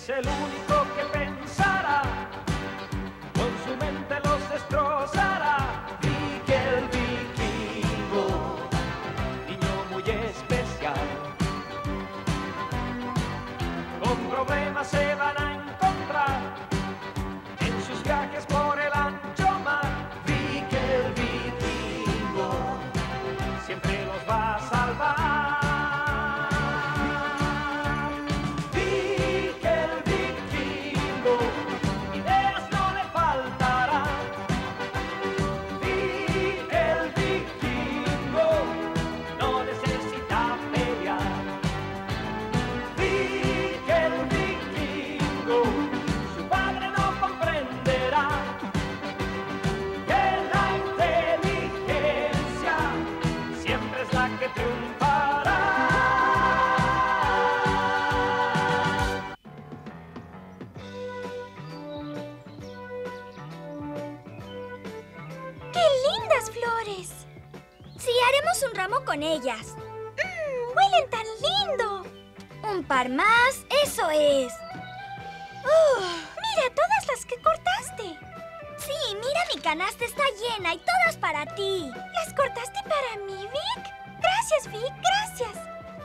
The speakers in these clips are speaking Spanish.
es el único que pensará, con su mente los destrozará. Vicky el vikingo, niño muy especial, con problemas se van a encontrar en sus viajes por el ancho mar. Vicky el vikingo siempre los va a salvar. Un ramo con ellas. ¡Huelen tan lindo! Un par más, eso es. Mira todas las que cortaste. Sí, mira, mi canasta está llena y todas para ti. ¿Las cortaste para mí, Vic? Gracias, Vic, gracias.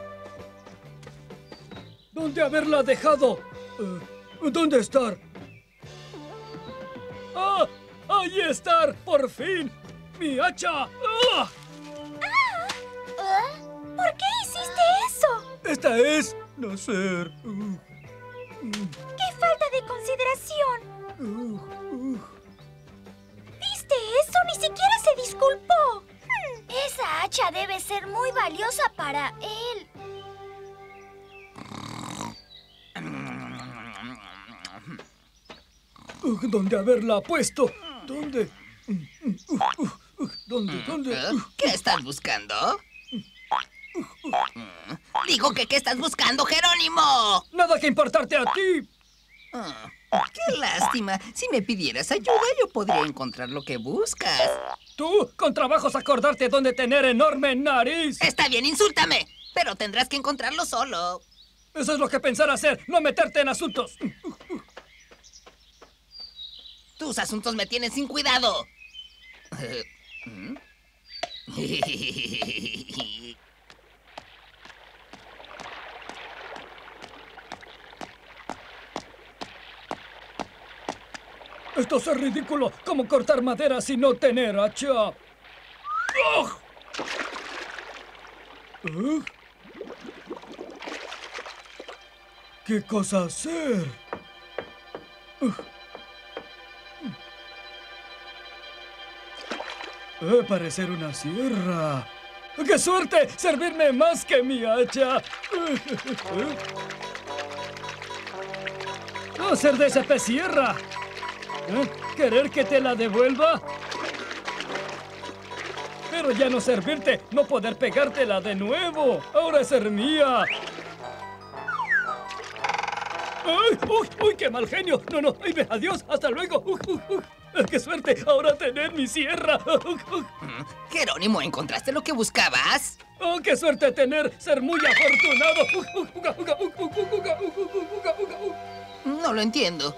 ¿Dónde haberla dejado? ¿Dónde estar? ¡Ah! ¡Ahí estar! ¡Por fin! ¡Mi hacha! ¡Ah! ¿Por qué hiciste eso? Esta es nacer. ¡Qué falta de consideración! ¿Viste eso? Ni siquiera se disculpó. Esa hacha debe ser muy valiosa para él. ¿Dónde haberla puesto? ¿Dónde? ¿Dónde? ¿Qué estás buscando? Digo que ¿qué estás buscando, Jerónimo? ¡Nada que importarte a ti! ¡Qué lástima! Si me pidieras ayuda, yo podría encontrar lo que buscas. Tú, con trabajos acordarte dónde tener enorme nariz. Está bien, insúltame, pero tendrás que encontrarlo solo. Eso es lo que pensar hacer, no meterte en asuntos. Tus asuntos me tienen sin cuidado. Esto es ridículo. ¿Cómo cortar madera sin no tener hacha? ¿Qué cosa hacer? Parecer una sierra. ¡Qué suerte! ¡Servirme más que mi hacha! ¡No ser de ese pez sierra! ¿Querer que te la devuelva? Pero ya no servirte, no poder pegártela de nuevo. Ahora es ser mía. ¡Ay! ¡Uy! ¡Qué mal genio! No. ¡Ay, adiós! ¡Hasta luego! ¡Qué suerte! Ahora tener mi sierra. Jerónimo, ¿encontraste lo que buscabas? ¡Oh, qué suerte ser muy afortunado! No lo entiendo.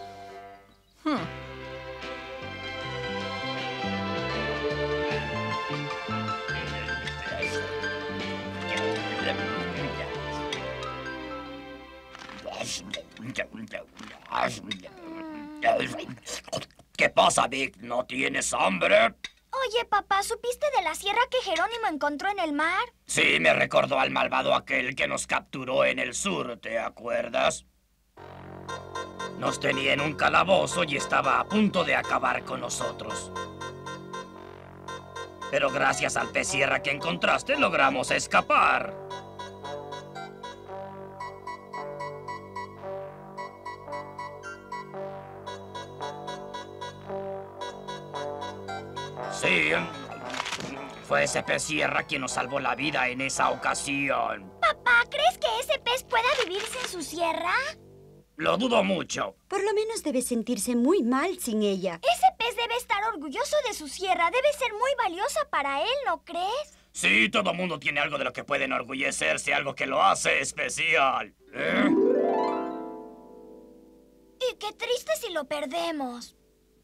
¿Qué pasa, Vic? ¿No tienes hambre? Oye, papá, ¿supiste de la sierra que Jerónimo encontró en el mar? Sí, me recordó al malvado aquel que nos capturó en el sur, ¿te acuerdas? Nos tenía en un calabozo y estaba a punto de acabar con nosotros. Pero gracias al pez sierra que encontraste, logramos escapar. Sí, fue ese pez sierra quien nos salvó la vida en esa ocasión. Papá, ¿crees que ese pez pueda vivir sin su sierra? Lo dudo mucho. Por lo menos debe sentirse muy mal sin ella. Ese pez debe estar orgulloso de su sierra. Debe ser muy valiosa para él, ¿no crees? Sí, todo mundo tiene algo de lo que puede enorgullecerse, algo que lo hace especial. qué triste si lo perdemos.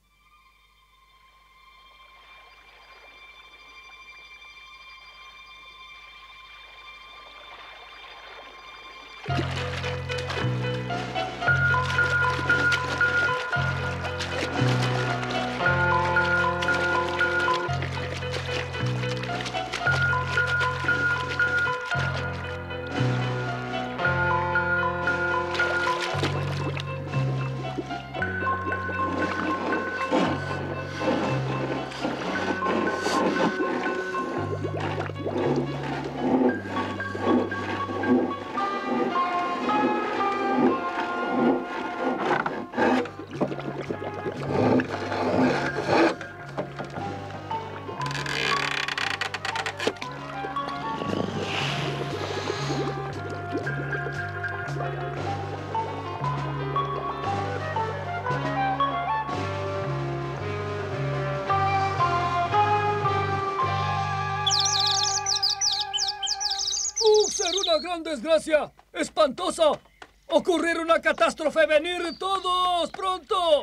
¡Ser una gran desgracia! ¡Espantosa! ¡Ocurrir una catástrofe! ¡Venir todos! ¡Pronto!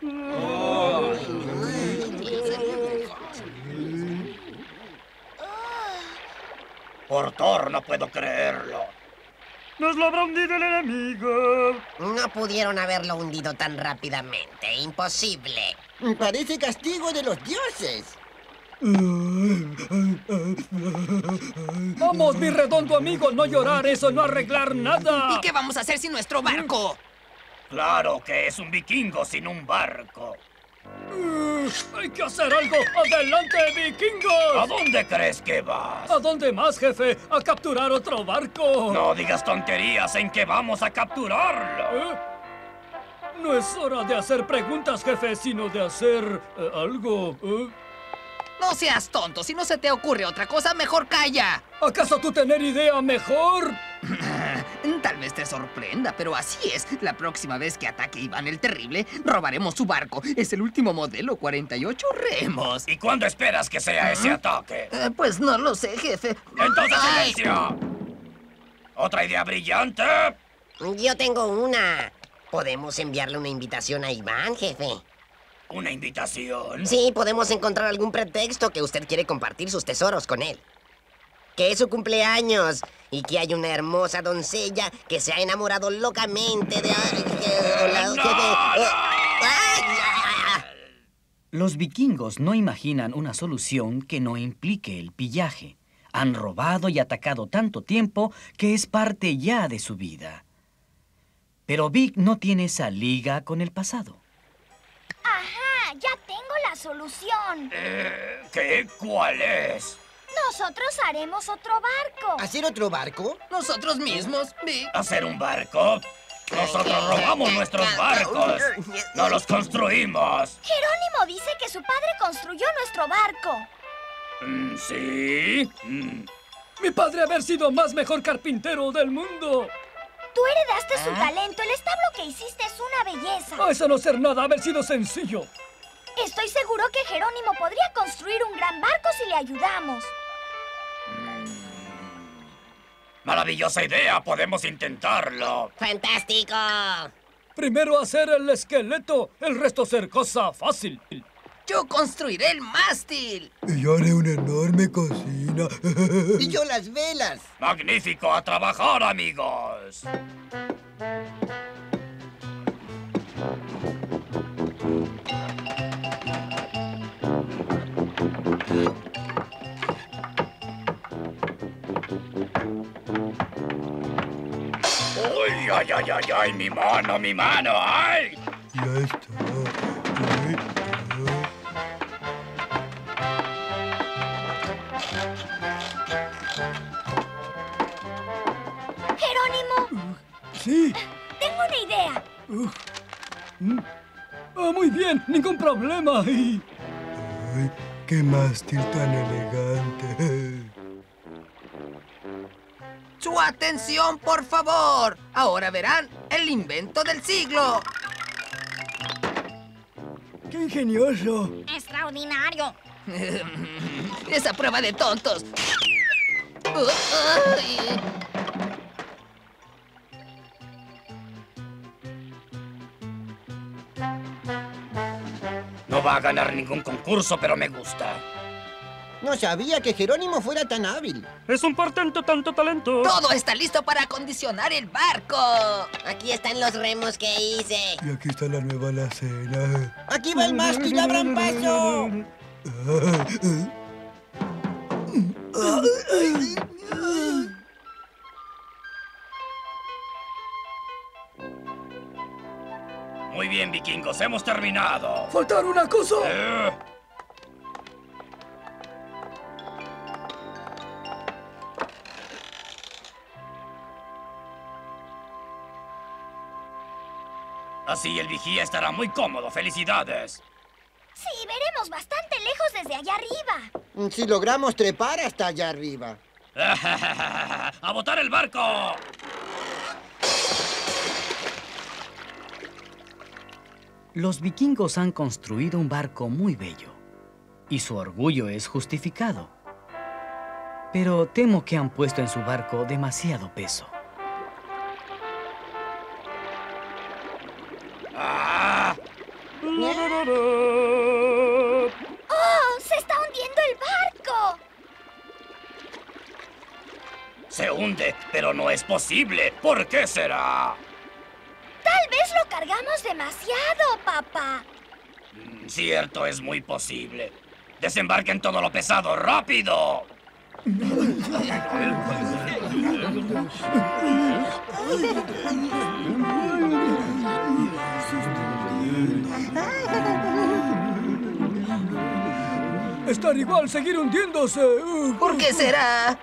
Por Thor, no puedo creerlo. ¡Nos lo habrá hundido el enemigo! No pudieron haberlo hundido tan rápidamente. Imposible. Parece castigo de los dioses. ¡Vamos, mi redondo amigo! ¡No llorar! ¡Eso no arreglar nada! ¿Y qué vamos a hacer sin nuestro barco? Claro que es un vikingo sin un barco. ¡Hay que hacer algo! ¡Adelante, vikingos! ¿A dónde crees que vas? ¿A dónde más, jefe? ¡A capturar otro barco! No digas tonterías en que vamos a capturarlo. ¿Eh? No es hora de hacer preguntas, jefe, sino de hacer algo. No seas tonto. Si no se te ocurre otra cosa, mejor calla. ¿Acaso tú tener idea mejor? Tal vez te sorprenda, pero así es. La próxima vez que ataque Iván el Terrible, robaremos su barco. Es el último modelo, 48 remos. ¿Y cuándo esperas que sea ese ataque? Pues no lo sé, jefe. ¡Entonces ¡Ay! silencio! ¿Otra idea brillante? Yo tengo una. ¿Podemos enviarle una invitación a Iván, jefe? ¿Una invitación? Sí, podemos encontrar algún pretexto que usted quiere compartir sus tesoros con él. Que es su cumpleaños y que hay una hermosa doncella que se ha enamorado locamente de... Los vikingos no imaginan una solución que no implique el pillaje. Han robado y atacado tanto tiempo que es parte ya de su vida. Pero Vic no tiene esa liga con el pasado. ¡Ajá! ¡Ya tengo la solución! ¿Qué? ¿Cuál es? Nosotros haremos otro barco. ¿Hacer otro barco? Nosotros mismos, Vic. ¿Hacer un barco? Nosotros robamos nuestros barcos. No los construimos. Jerónimo dice que su padre construyó nuestro barco. ¿Sí? Mi padre haber sido más mejor carpintero del mundo. Tú heredaste su talento. El establo que hiciste es una belleza. A eso no ser nada, haber sido sencillo. Estoy seguro que Jerónimo podría construir un gran barco si le ayudamos. Maravillosa idea, podemos intentarlo. ¡Fantástico! Primero hacer el esqueleto, el resto ser cosa fácil. Yo construiré el mástil. Y yo haré una enorme cocina. Y yo las velas. Magnífico, a trabajar, amigos. ¡Uy, ay, ay, ay, ay! ¡Mi mano, mi mano! ¡Ay! Ya está. Ahí está. ¡Jerónimo! Sí. Tengo una idea. Muy bien, ningún problema. Ay, qué mástil tan elegante. ¡Su atención, por favor! Ahora verán el invento del siglo. ¡Qué ingenioso! ¡Extraordinario! Esa prueba de tontos. Ay. No va a ganar ningún concurso, pero me gusta. No sabía que Jerónimo fuera tan hábil. Es un portento tanto talento. Todo está listo para acondicionar el barco. Aquí están los remos que hice. Y aquí está la nueva alacena. Aquí va el mástil, abran paso. Muy bien, vikingos, hemos terminado. ¡Faltar una cosa! Así el vigía estará muy cómodo. ¡Felicidades! Sí, veremos bastante lejos desde allá arriba. Si logramos trepar hasta allá arriba. ¡A botar el barco! Los vikingos han construido un barco muy bello, y su orgullo es justificado. Pero temo que han puesto en su barco demasiado peso. ¡Ah! ¡Oh! ¡Se está hundiendo el barco! Se hunde, pero no es posible. ¿Por qué será? Tal vez lo cargamos demasiado, papá. Cierto, es muy posible. Desembarquen todo lo pesado, rápido. Estar igual, seguir hundiéndose. ¿Por qué será?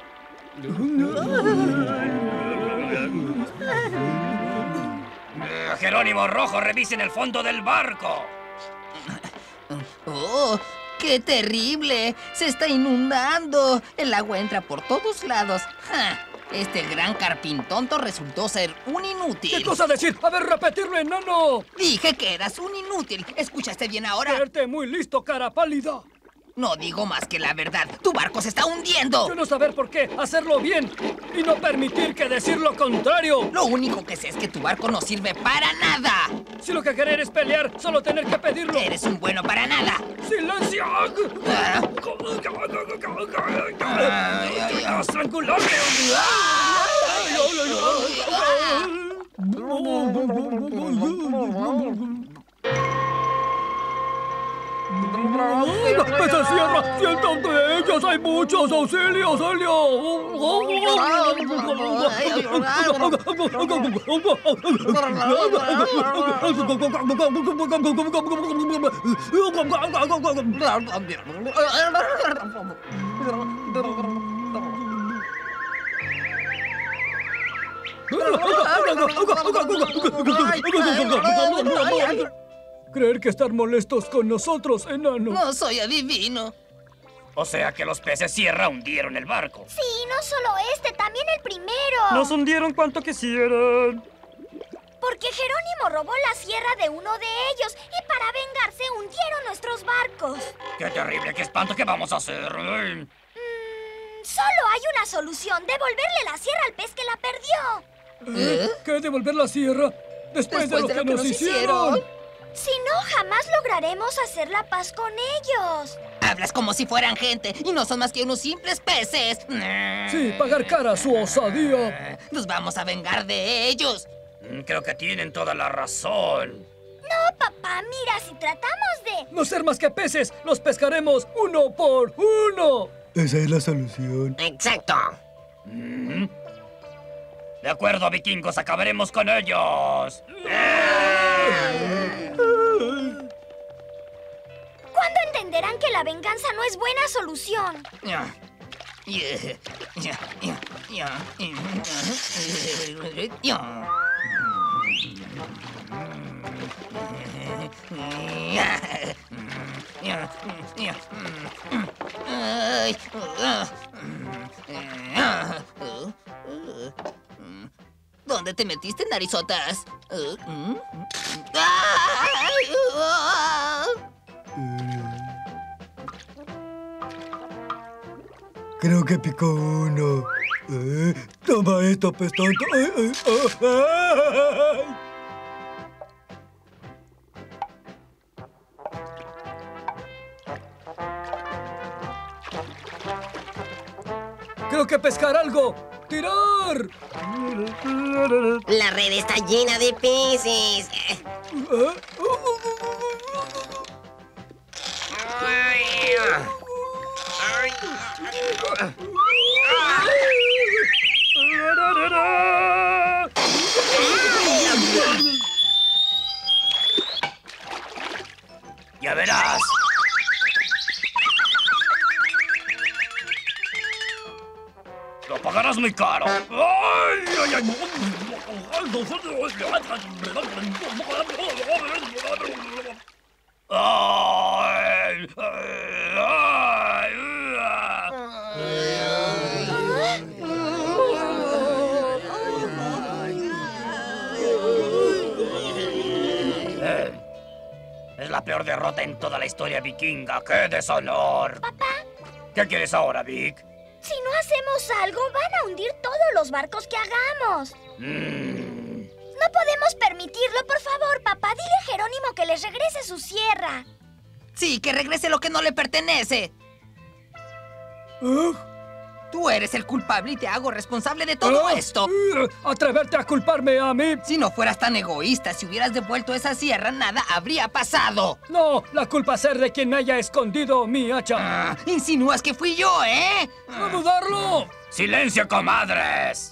Jerónimo Rojo, revisen el fondo del barco. ¡Oh! ¡Qué terrible! ¡Se está inundando! El agua entra por todos lados. ¡Ja! Este gran carpintonto resultó ser un inútil. ¿Qué cosa decir? A ver, repetirlo, enano. Dije que eras un inútil. ¿Escuchaste bien ahora? Verte muy listo, cara pálida. No digo más que la verdad. ¡Tu barco se está hundiendo! Yo no saber por qué, hacerlo bien y no permitir que decir lo contrario. Lo único que sé es que tu barco no sirve para nada. Si lo que querer es pelear, solo tener que pedirlo. Eres un bueno para nada. ¡Silencio! ¡Estrangularte! ¡Pesa sierra! ¡Sientan de ellos! ¡Hay muchos! ¡Auxilio! Creer que estar molestos con nosotros, enano. No soy adivino. O sea que los peces sierra hundieron el barco. Sí, no solo este, también el primero. Nos hundieron cuanto quisieran. Porque Jerónimo robó la sierra de uno de ellos y para vengarse hundieron nuestros barcos. ¡Qué terrible! ¡Qué espanto! ¿Qué vamos a hacer? Solo hay una solución. Devolverle la sierra al pez que la perdió. ¿Qué? ¿Devolver la sierra? Después de lo que nos hicieron. Si no, jamás lograremos hacer la paz con ellos. Hablas como si fueran gente y no son más que unos simples peces. Sí, pagar cara a su osadía. Nos vamos a vengar de ellos. Creo que tienen toda la razón. No, papá, mira, si tratamos de... No ser más que peces, los pescaremos uno por uno. Esa es la solución. Exacto. De acuerdo, vikingos, acabaremos con ellos. ¿Cuándo entenderán que la venganza no es buena solución? ¿Dónde te metiste, narizotas? Creo que picó uno. Toma esto, pestonto. ¡Ay! Tengo que pescar algo. ¡Tirar! La red está llena de peces. Ya verás. Lo pagarás muy caro. ¡Ay, ay, ay! ¡Ay! Es la peor derrota en toda la historia vikinga. ¡Qué deshonor! Papá, ¿Qué quieres ahora, Vic? si no hacemos algo, van a hundir todos los barcos que hagamos. No podemos permitirlo, por favor, papá. Dile a Jerónimo que les regrese su sierra. Sí, que regrese lo que no le pertenece. Tú eres el culpable y te hago responsable de todo esto. ¿Atreverte a culparme a mí? Si no fueras tan egoísta, si hubieras devuelto esa sierra, nada habría pasado. No, la culpa es ser de quien me haya escondido mi hacha. Insinúas que fui yo, ¿eh? ¡No dudarlo! ¡Silencio, comadres!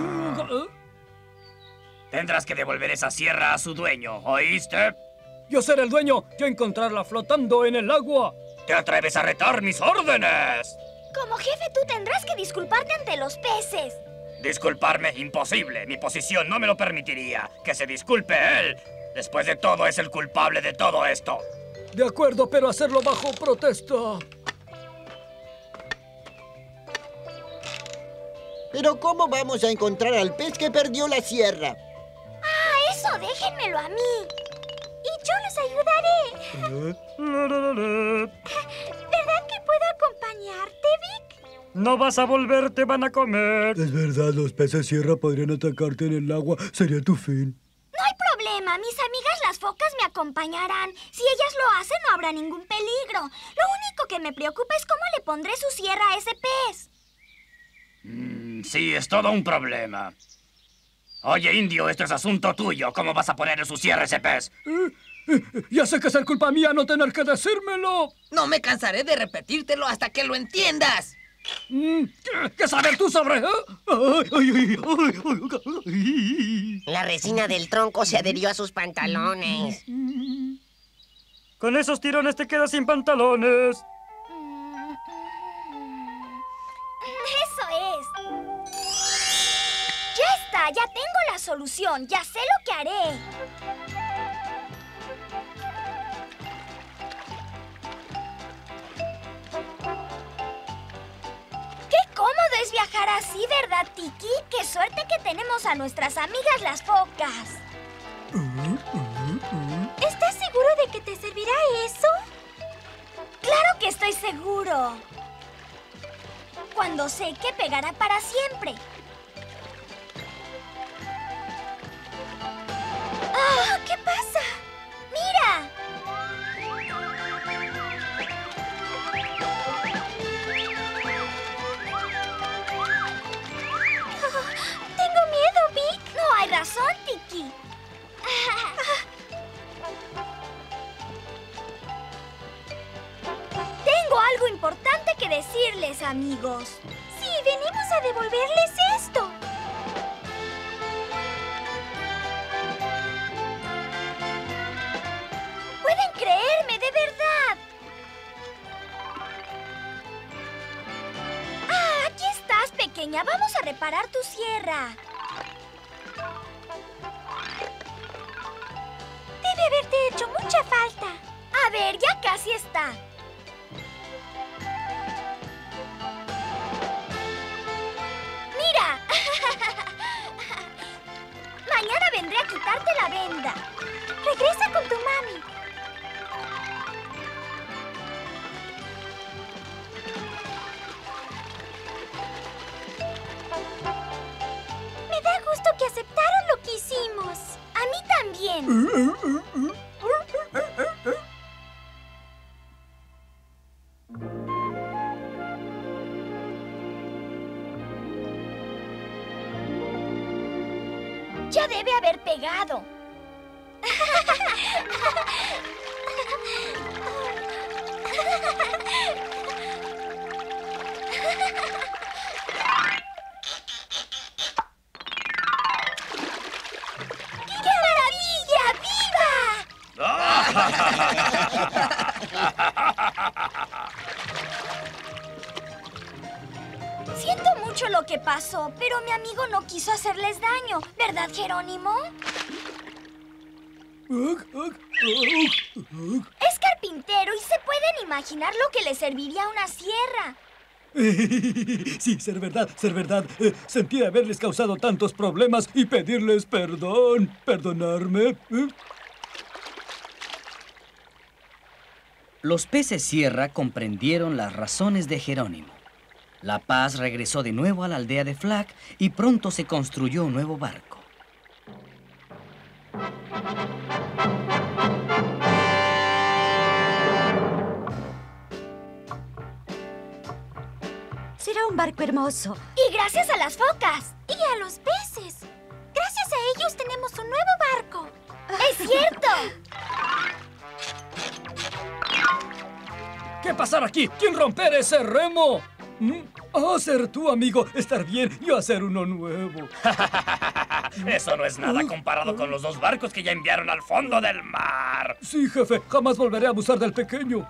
Tendrás que devolver esa sierra a su dueño, ¿oíste? Yo seré el dueño, yo encontrarla flotando en el agua. ¿Te atreves a retar mis órdenes? Como jefe, tú tendrás que disculparte ante los peces. Disculparme, imposible. Mi posición no me lo permitiría. Que se disculpe él. Después de todo, es el culpable de todo esto. De acuerdo, pero hacerlo bajo protesta. Pero ¿cómo vamos a encontrar al pez que perdió la sierra? Ah, eso déjenmelo a mí. Y yo les ayudaré. ¿Verdad que puedo acompañarte, Vic? No vas a volver, te van a comer. Es verdad, los peces sierra podrían atacarte en el agua. Sería tu fin. No hay problema, mis amigas las focas me acompañarán. Si ellas lo hacen, no habrá ningún peligro. Lo único que me preocupa es cómo le pondré su sierra a ese pez. Sí, es todo un problema. Oye, indio, esto es asunto tuyo. ¿Cómo vas a poner en su sierra ese pez? Ya sé que es culpa mía no tener que decírmelo. No me cansaré de repetírtelo hasta que lo entiendas. ¿Qué sabes tú sobre...? La resina del tronco se adherió a sus pantalones. Con esos tirones te quedas sin pantalones. Eso es. Ya está, ya tengo la solución. Ya sé lo que haré. ¡Qué cómodo es viajar así, ¿verdad, Tiki? ¡Qué suerte que tenemos a nuestras amigas las focas! ¿Estás seguro de que te servirá eso? ¡Claro que estoy seguro! Cuando sé que pegará para siempre. ¡Ah! ¿Qué pasa? ¡Mira! Tengo miedo, Vic. No hay razón, Tiki. Tengo algo importante que decirles, amigos. Sí, venimos a devolverles esto. Pueden creerme, de verdad. Ah, aquí estás, pequeña. Vamos a reparar tu sierra. Debe haberte hecho mucha falta. A ver, ya casi está. ¡Mira! Mañana vendré a quitarte la venda. Regresa con tu mami. Me da gusto que aceptaron lo que hicimos. A mí también. pegado. ¡Qué maravilla! ¡Viva! Siento mucho lo que pasó, pero mi amigo no quiso hacerles daño, ¿verdad, Jerónimo? Es carpintero y se pueden imaginar lo que le serviría una sierra. Sí, ser verdad, ser verdad. Sentí haberles causado tantos problemas y pedirles perdón. ¿Perdonarme? Los peces sierra comprendieron las razones de Jerónimo. La Paz regresó de nuevo a la aldea de Flack y pronto se construyó un nuevo barco. Será un barco hermoso. Y gracias a las focas. Y a los peces. Gracias a ellos tenemos un nuevo barco. ¡Es cierto! ¿Qué pasará aquí? ¿Quién romper ese remo? Ser tú, amigo. Estar bien, yo hacer uno nuevo. Eso no es nada comparado con los 2 barcos que ya enviaron al fondo del mar. Sí, jefe. Jamás volveré a abusar del pequeño.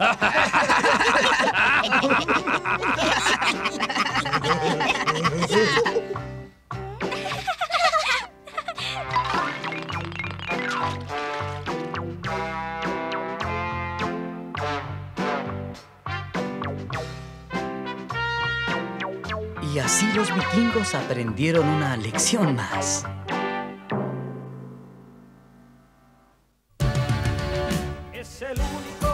Y así los vikingos aprendieron una lección más. Es el único